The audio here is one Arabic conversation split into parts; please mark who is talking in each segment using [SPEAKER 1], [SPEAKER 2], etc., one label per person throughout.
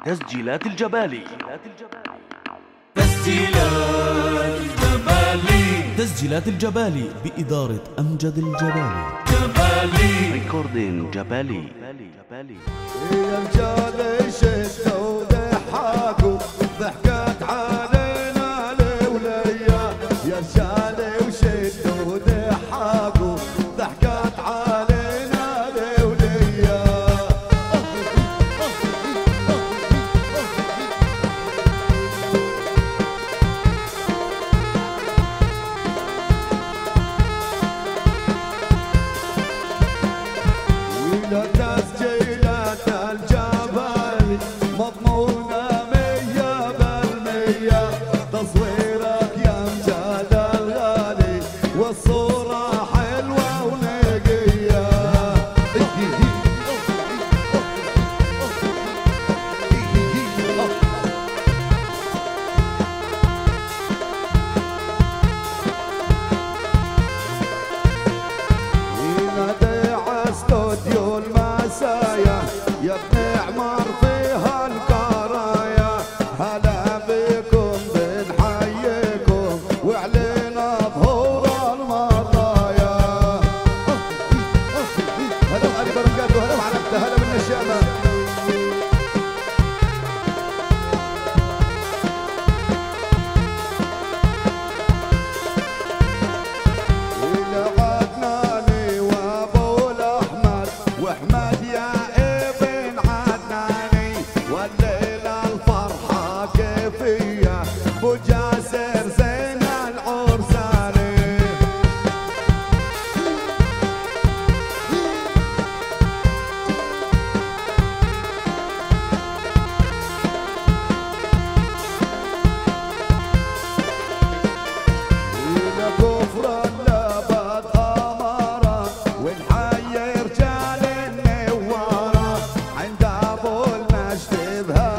[SPEAKER 1] تسجيلات الجبالي.
[SPEAKER 2] تسجيلات الجبالي.
[SPEAKER 3] تسجيلات الجبالي بإدارة أمجد الجبالي.
[SPEAKER 2] جبالي
[SPEAKER 1] ريكوردين جبالي.
[SPEAKER 4] يا رجال شدوا ضحكوا ضحكت علينا الولية، يا رجال وشدوا ضحكوا ضحكت علينا الولية. ولا تسجيلات الجبل مضمونة 100%، تصويرك يا امجد الغالي والصورة حلوة ونقية. ينادي عاستوديو المسايا يا ابن عمر فيها القرايا، هلا بكم بنحييكم وعلينا ظهور المرايا. هلا علي بركات وهلا معرفته، هلا من الشامة. عدناني وابو الاحمد واحمد يا ابن عدناني، والليله الفرحه كيفيه بو جاسر زين العرساني. إلى كفر اللبد أمارة ونحيي رجال النوارة، عند أبو المجد بها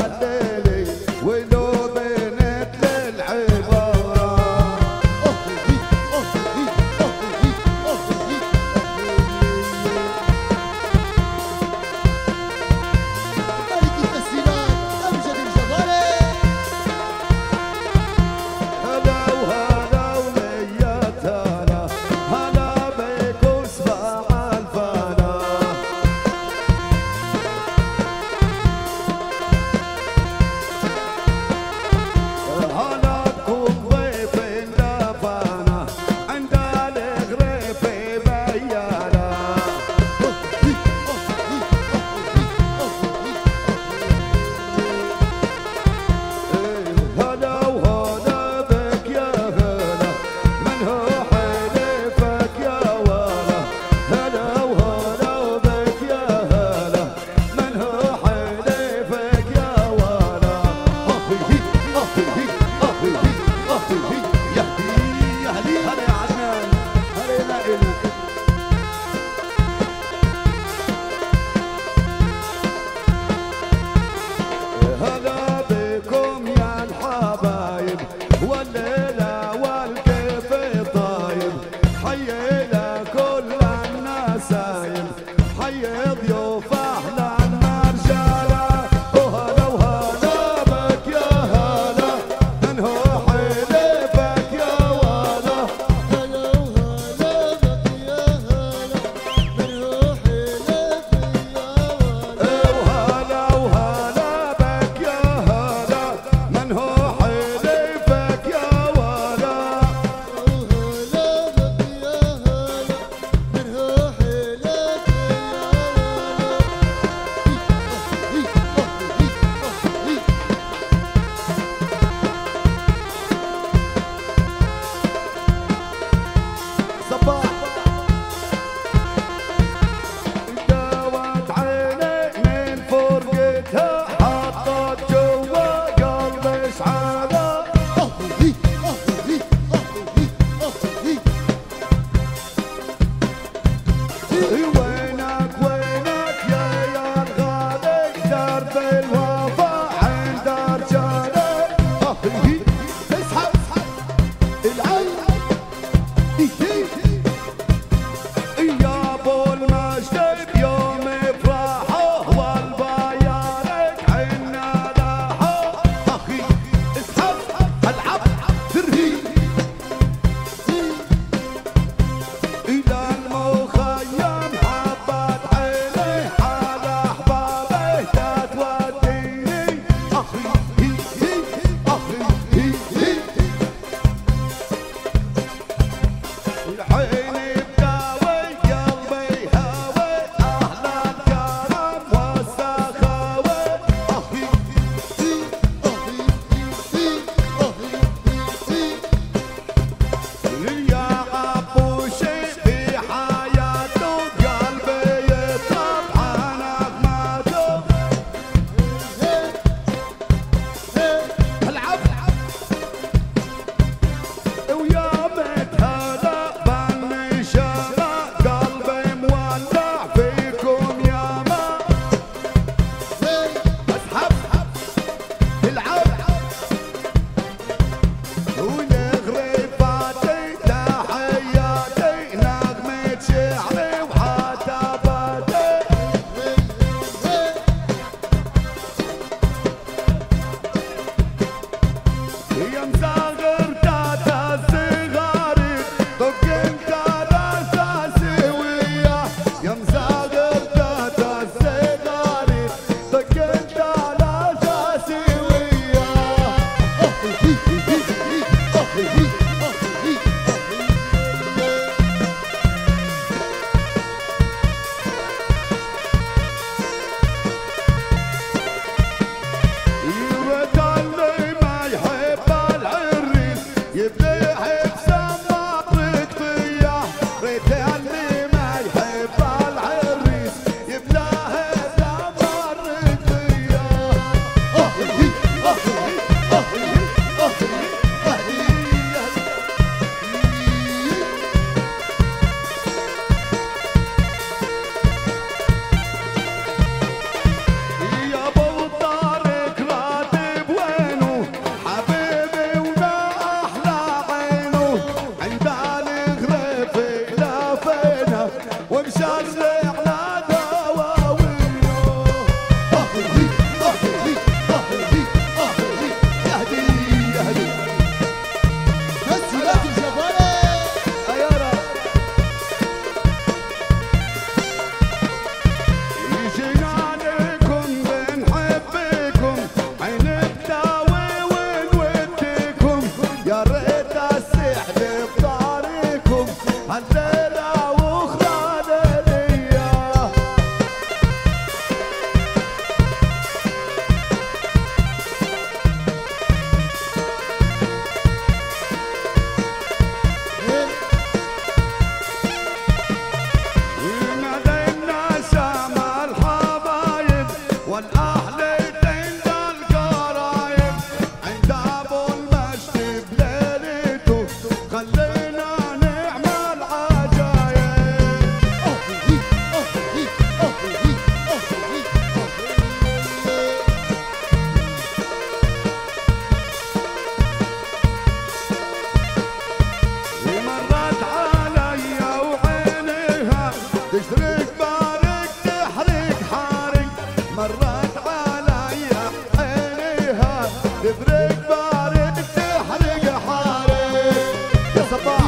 [SPEAKER 4] تفرق بارد تحرق حارق يا صباح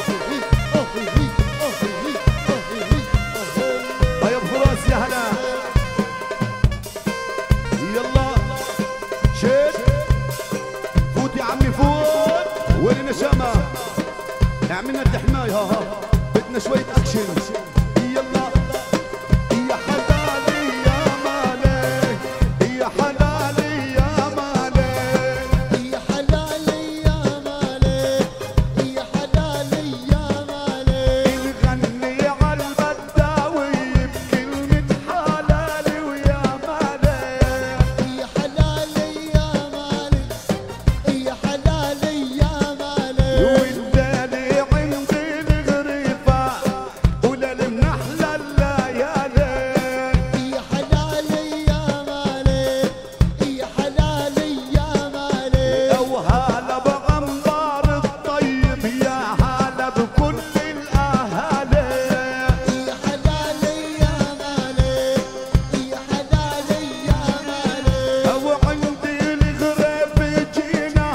[SPEAKER 4] يا بفراس يا هلا يلا شد فوت يا عمي فوت وين نشامة اعملنا الحماية ها بدنا شوية اكشن يلا يا حلالي يا مالي يا حلالي يا مالي
[SPEAKER 5] يا حلالي يا مالي يا حلالي يا مالي
[SPEAKER 4] نغني على البداوي بكلمة حلالي ويا مالي
[SPEAKER 5] يا حلالي يا مالي يا حلالي يا مالي
[SPEAKER 4] والليلي عندي الغريفة وللمنحلة الليالي
[SPEAKER 5] يا حلالي يا مالي يا حلالي يا مالي
[SPEAKER 4] أو هلا بغمار الطيب يا هلا بكل الأهالي
[SPEAKER 5] يا حلالي يا مالي يا حلالي يا مالي
[SPEAKER 4] أو عندي الغريب جينا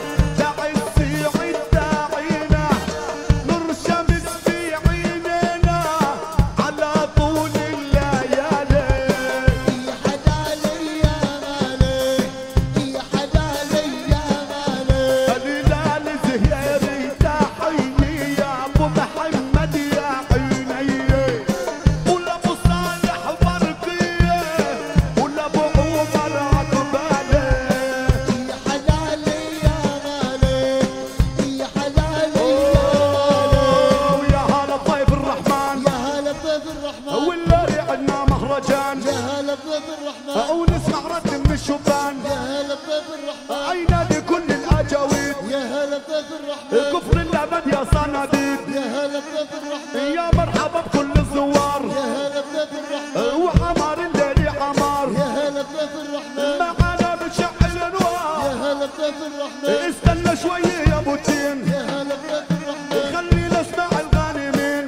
[SPEAKER 4] تعز يعد داعينا نور شمس في عينينا على طول الليالي
[SPEAKER 5] يا حلالي يا مالي يا حلالي يا مالي
[SPEAKER 4] الهلال زهيري تحيي يا ابو محمد يا عيني ولا ابو صالح برقيه ولا ابو عمر عقبالي
[SPEAKER 5] يا حلالي يا مالي يا حلالي يا مالي
[SPEAKER 4] ويا هلا ضيف الرحمن
[SPEAKER 5] يا هلا بضيف الرحمن
[SPEAKER 4] ولا عندنا مهرجان
[SPEAKER 5] يا هلا بضيف الرحمن
[SPEAKER 4] ونسمع رد من الشبان
[SPEAKER 5] يا هلا بضيف الرحمن
[SPEAKER 4] ينادي كل الاجاويد
[SPEAKER 5] يا هلا بضيف الرحمن
[SPEAKER 4] كفر الابد يا صناديد
[SPEAKER 5] يا هلا بضيف الرحمن
[SPEAKER 4] يا مرحبا بكل الزوار
[SPEAKER 5] يا هلا بضيف الرحمن
[SPEAKER 4] وعمار الليل عمار
[SPEAKER 5] يا هلا بضيف الرحمن
[SPEAKER 4] معانا بتشعل
[SPEAKER 5] يا
[SPEAKER 4] انوار
[SPEAKER 5] هلا بضيف الرحمن
[SPEAKER 4] استنى شوية يا ابو الدين
[SPEAKER 5] يا هلا بضيف الرحمن
[SPEAKER 4] خلينا اسمع الغانمين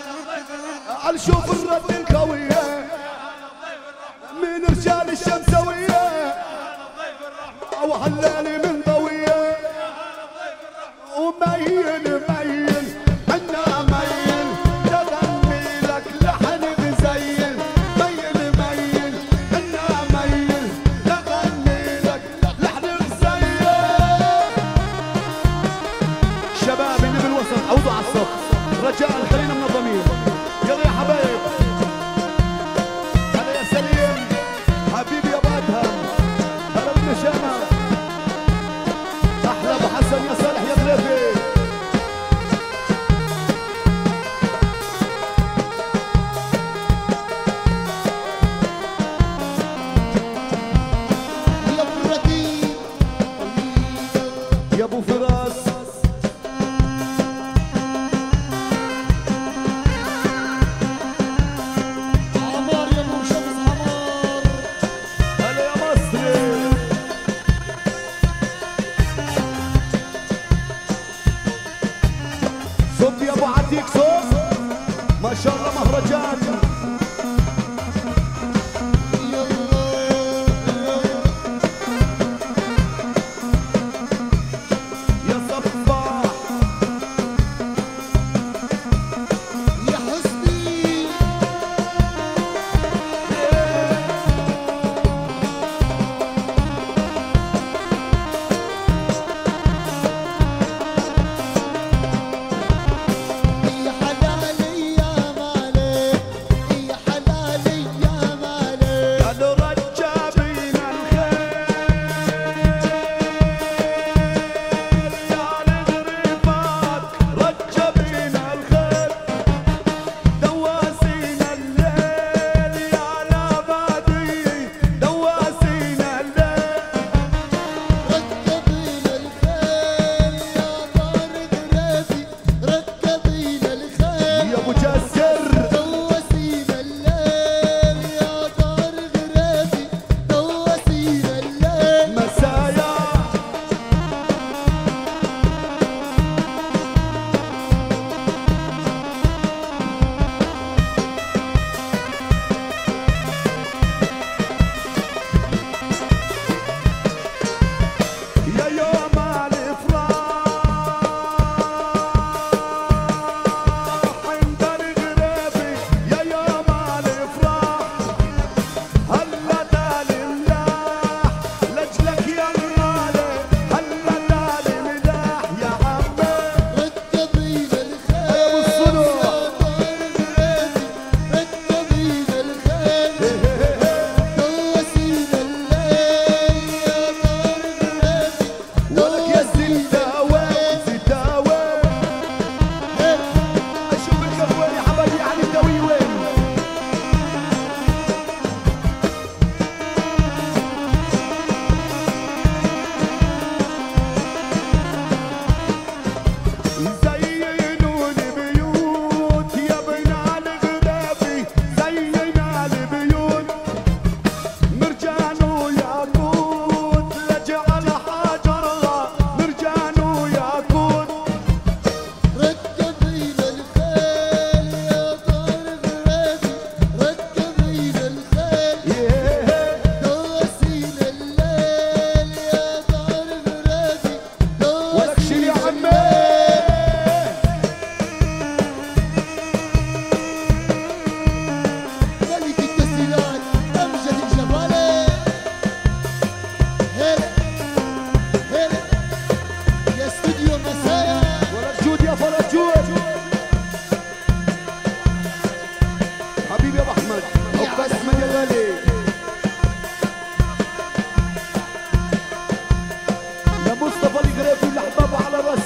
[SPEAKER 4] نشوف الرد القوية من رجال الشمسوية وهلالي من ضوية وميل ميل عنا ميل تغني لك لحن بزين ميل ميل عنا ميل تغني لك لحن بزين شباب اللي بالوسط عوضوا على الصف رجاء خلينا من الضمير يلا يا حبايب هلا يا سليم حبيبي يا ابو ادهم هلا بالنشامه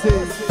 [SPEAKER 4] العباسي